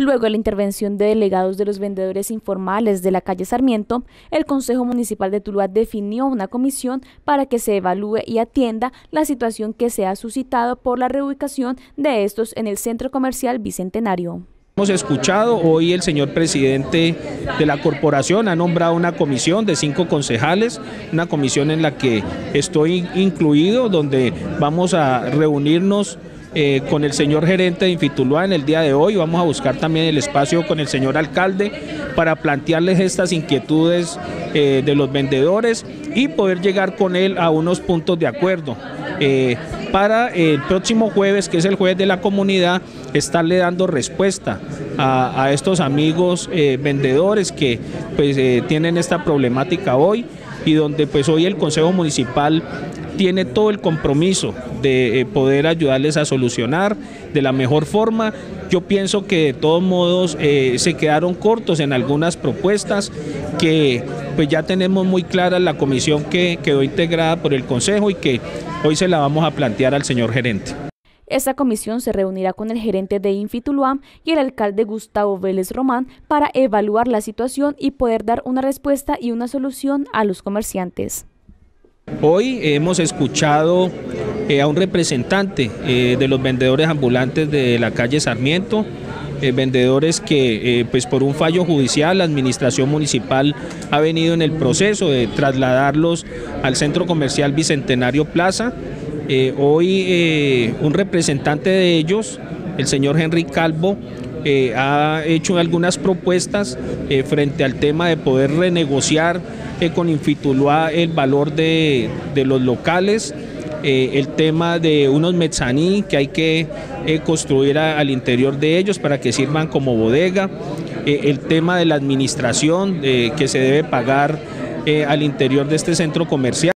Luego de la intervención de delegados de los vendedores informales de la calle Sarmiento, el Consejo Municipal de Tuluá definió una comisión para que se evalúe y atienda la situación que se ha suscitado por la reubicación de estos en el Centro Comercial Bicentenario. Hemos escuchado, hoy el señor presidente de la corporación ha nombrado una comisión de 5 concejales, una comisión en la que estoy incluido, donde vamos a reunirnos con el señor gerente de Infituluá en el día de hoy. Vamos a buscar también el espacio con el señor alcalde para plantearles estas inquietudes de los vendedores y poder llegar con él a unos puntos de acuerdo. Para el próximo jueves, que es el jueves de la comunidad, estarle dando respuesta a estos amigos vendedores que pues, tienen esta problemática hoy, y donde pues hoy el Consejo Municipal tiene todo el compromiso de poder ayudarles a solucionar de la mejor forma. Yo pienso que de todos modos se quedaron cortos en algunas propuestas que pues ya tenemos muy clara la comisión que quedó integrada por el Consejo y que hoy se la vamos a plantear al señor gerente. Esta comisión se reunirá con el gerente de Infituluá y el alcalde Gustavo Vélez Román para evaluar la situación y poder dar una respuesta y una solución a los comerciantes. Hoy hemos escuchado a un representante de los vendedores ambulantes de la calle Sarmiento, vendedores que pues por un fallo judicial la administración municipal ha venido en el proceso de trasladarlos al Centro Comercial Bicentenario Plaza. Hoy un representante de ellos, el señor Henry Calvo, ha hecho algunas propuestas frente al tema de poder renegociar con Infituluá el valor de los locales, el tema de unos mezzaní que hay que construir al interior de ellos para que sirvan como bodega, el tema de la administración que se debe pagar al interior de este centro comercial.